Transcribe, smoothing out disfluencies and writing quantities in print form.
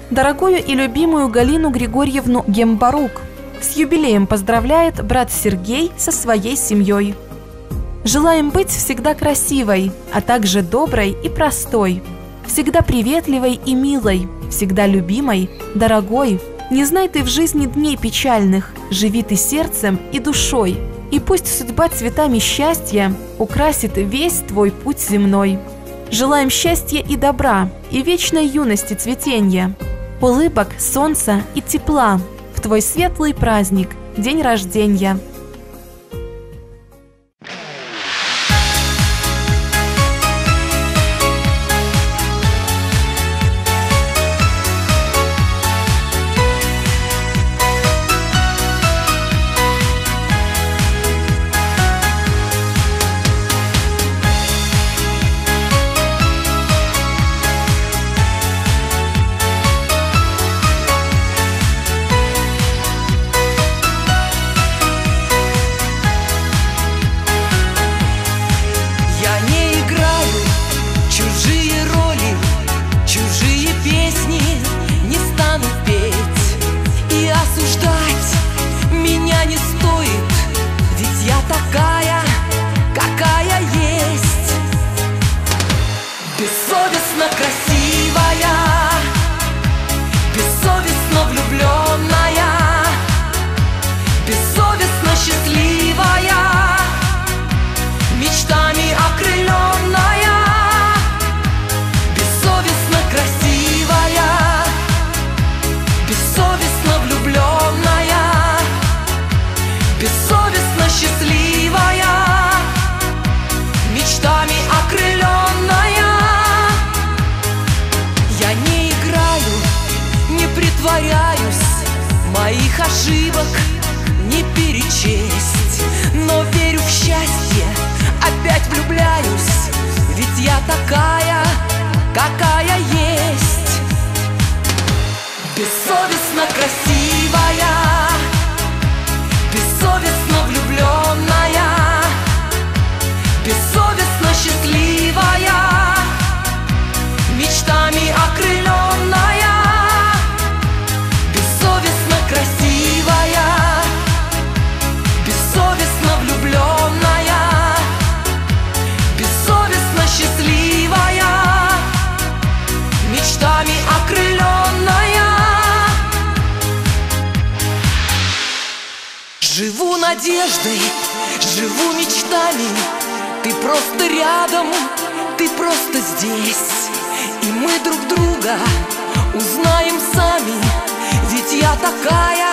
Дорогую и любимую Галину Григорьевну Гембарук с юбилеем поздравляет брат Сергей со своей семьей. Желаем быть всегда красивой, а также доброй и простой, всегда приветливой и милой, всегда любимой, дорогой. Не знай ты в жизни дней печальных, живи ты сердцем и душой, и пусть судьба цветами счастья украсит весь твой путь земной. Желаем счастья и добра, и вечной юности цветенья, улыбок, солнца и тепла в твой светлый праздник, день рождения. Бессовестно красивая, бессовестно влюбленная, бессовестно счастливая, мечтами окрыленная. Бессовестно красивая, бессовестно влюбленная, бессовестно счастливая, мечтами окрыленная. Притворяюсь, моих ошибок не перечесть, но верю в счастье, опять влюбляюсь, ведь я такая, какая есть. Бессовестно красивая, бессовестно влюбленная, бессовестно счастливая, мечтами окрыленная. Красивая, бессовестно влюбленная, бессовестно счастливая, мечтами окрыленная. Живу надеждой, живу мечтами, ты просто рядом, ты просто здесь, и мы друг друга узнаем сами. Ведь я такая,